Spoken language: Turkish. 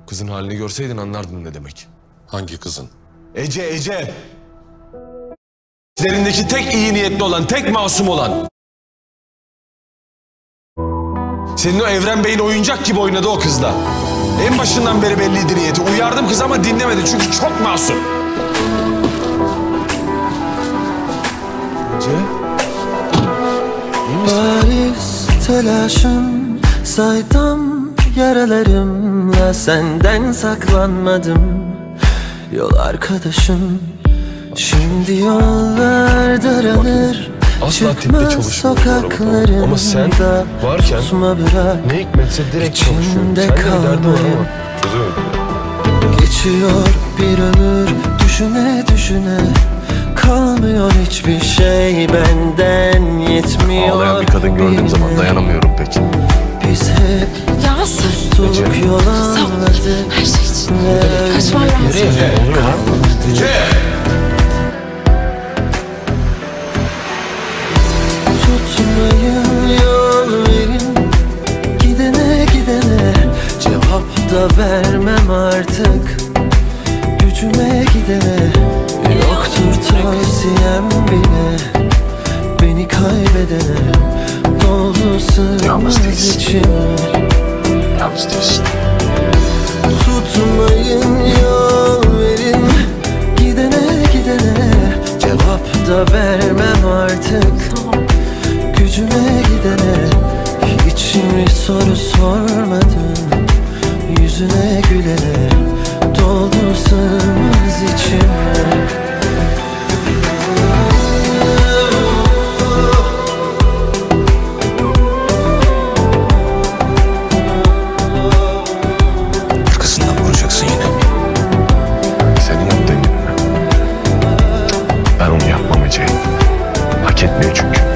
Kızın halini görseydin anlardın ne demek. Hangi kızın? Ece. Üzerindeki tek iyi niyetli olan, tek masum olan. Senin o Evren Bey'in oyuncak gibi oynadı o kızla. En başından beri belliydi niyeti. Uyardım kız ama dinlemedi çünkü çok masum. Ece? Bariz telaşım, saydım yaralarımla, senden saklanmadım. Yol arkadaşım, şimdi yollar daralır. Asla tipte Çıkmaz çalışmıyorum ama sen varken ne hikmetse direkt çalışıyorum. Sen de bir derdi var ama çözemedim. Geçiyor bir ömür düşüne düşüne, kalmıyor hiçbir şey benden yetmiyor. Ağlayan bir kadın gördüğüm zaman dayanamıyorum peki. Biz hep sustuk, yol anladık. Her şey için kaçmam lazım. Nereye? Ece! Tutmayın, yol verin, gidene gidene. Cevap da vermem artık, gücüme gidene. Yoktur tavsiyem bile, beni kaybedene. Doldu sığmaz içime. Yalnız değilsin. Tutmayın, yol verin, gidene gidene. Cevap da vermem artık, gücüme gidene. Hiç mi soru sormadım, yüzüne gülene. Doldu sığmaz içime. Arkasından vuracaksın yine. Senin yaptığın gibi mi? Ben onu yapmam Ece. Hak etmiyor çünkü.